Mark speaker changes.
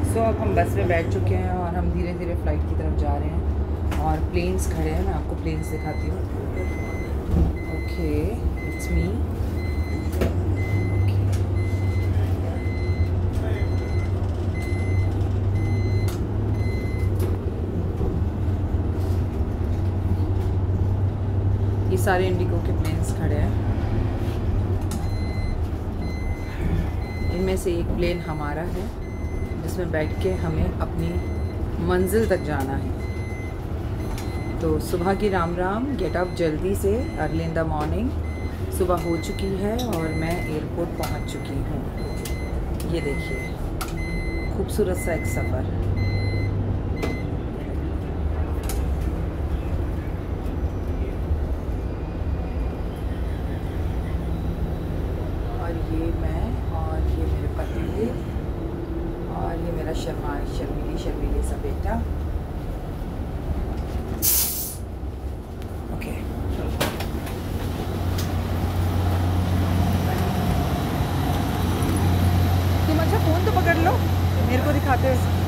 Speaker 1: सो अब हम बस में बैठ चुके हैं और हम धीरे धीरे फ़्लाइट की तरफ जा रहे हैं और प्लेन्स खड़े हैं। मैं आपको प्लेन्स दिखाती हूँ। Okay, it's me. ये सारे इंडिगो के प्लेन्स खड़े हैं। इनमें से एक प्लेन हमारा है जिसमें बैठ के हमें अपनी मंजिल तक जाना है। तो सुबह की राम राम। गेट अप जल्दी से, अर्ली इन द मॉर्निंग। सुबह हो चुकी है और मैं एयरपोर्ट पहुंच चुकी हूं। ये देखिए, खूबसूरत सा एक सफ़र। और ये मैं और ये मेरे पति और ये मेरा शर्मीली सा बेटा। ओके, तुम अच्छा फ़ोन तो पकड़ लो मेरे को दिखाते हो।